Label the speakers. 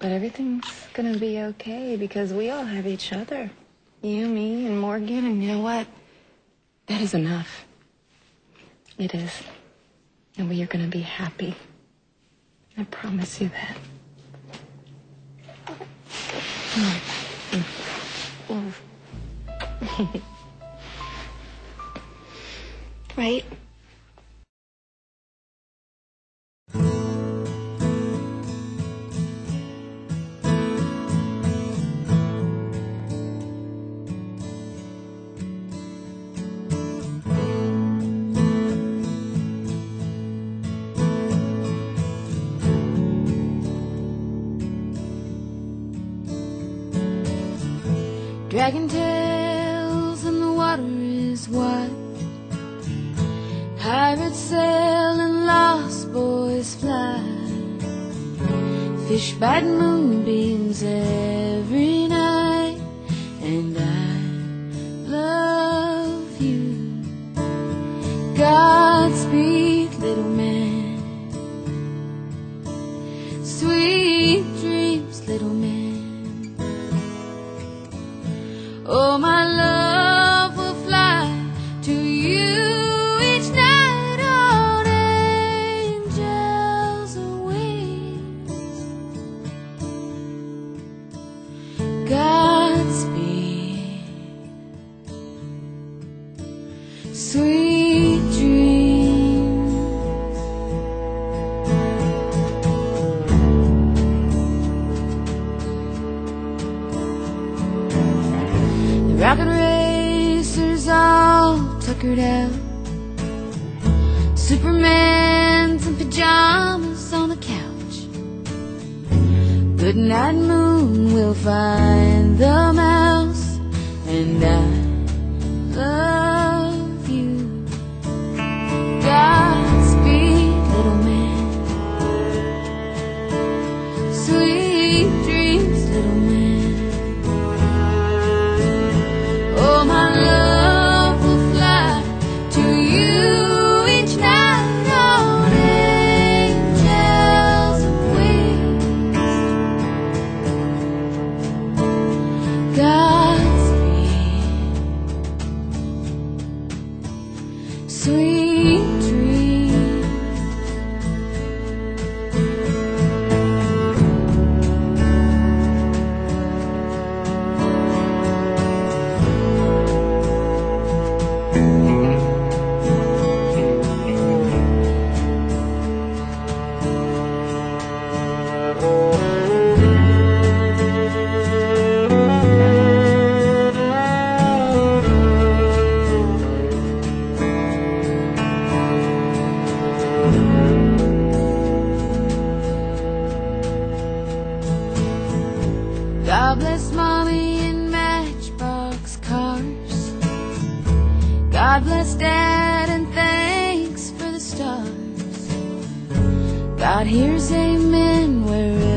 Speaker 1: But everything's gonna be okay because we all have each other. You, me, and Morgan, and you know what? That is enough. It is. And we are gonna be happy. I promise you that. Right?
Speaker 2: Dragon tails and the water is wide. Pirates sail and lost boys fly. Fish bite moonbeams every night. And I love you. Godspeed, little man. Sweet dreams, little man. Oh, my love will fly to you each night on angels' wings. Godspeed, sweet dreams. The rocket racers all tuckered out. Superman's in pajamas on the couch. Good night, moon, we'll find the mouse. And I love you. Godspeed, little man. Sweet dreams, little man. Oh, my love will fly to you each night on angels' wings. Godspeed, sweet dreams. God bless Mommy in Matchbox cars. God bless Dad and thanks for the stars. God hears amen wherever